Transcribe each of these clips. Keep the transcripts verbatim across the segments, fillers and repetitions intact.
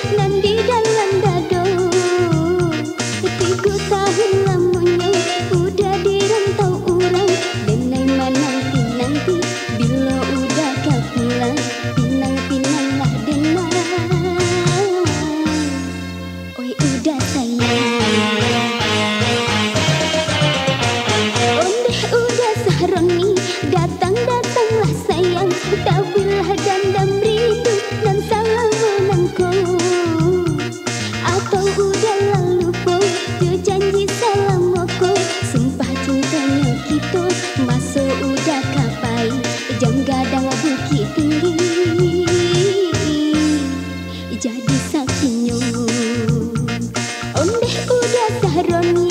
nan di dalam dado. Tiga tahun lamanya udah dirantau orang, denai menanti nanti bila udah kau pulang, pinang pinang lah denai. Oi udah sayang, ondeh udah sahroni, datang datanglah sayang, tabilah dandam rindu dan salam menangku. Atau udah lalu po, jo janji salam aku, sumpah cintanya kita, masa udah kapai, jam gadang bukit tinggi, jadi saksinya. Ondeh udah sahroni,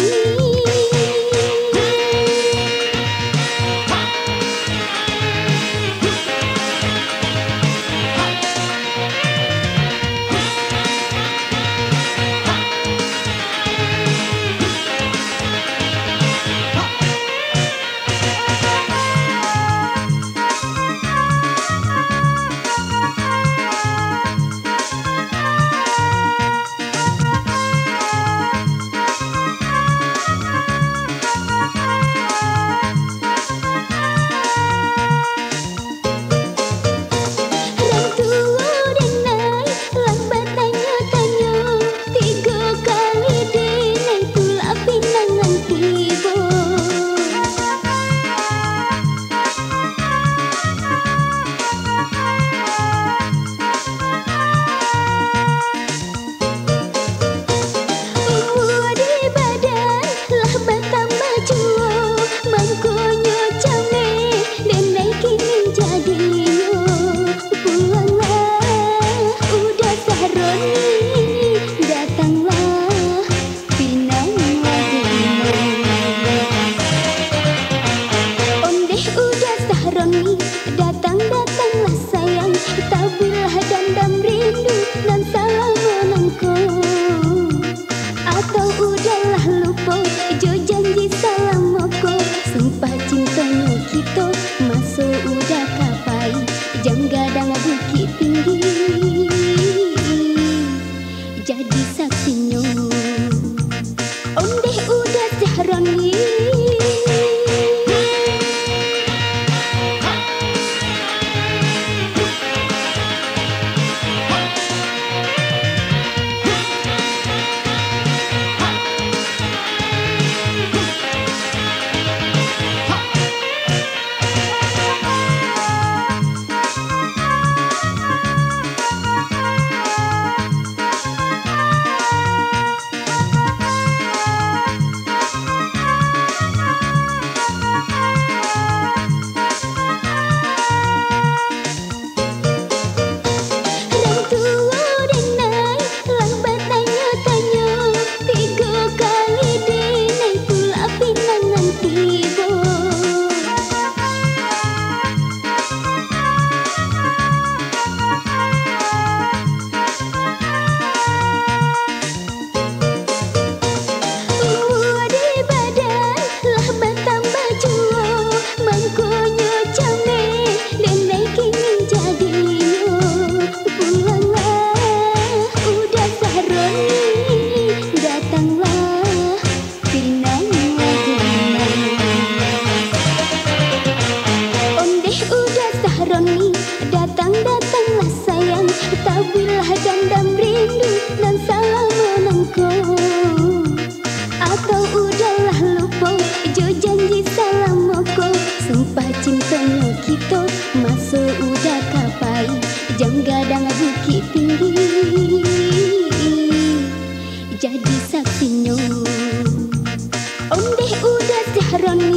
datang-datanglah sayang, tabilah dandam rindu dan salam menangku. Atau udahlah lupa, jo janji salam aku, sumpah cintanya kita, masa udah kapai, jam gadang bukit tinggi, jadi saksinya. Ondeh udah sahroni, datang-datanglah sayang, tabilah dandam rindu dan salam menangku. Atau udahlah lupa, jo janji salam aku, sumpah cintanya kita, masa udah kapai, jam gadang bukit tinggi, jadi saksinya. Ondeh udah sahroni,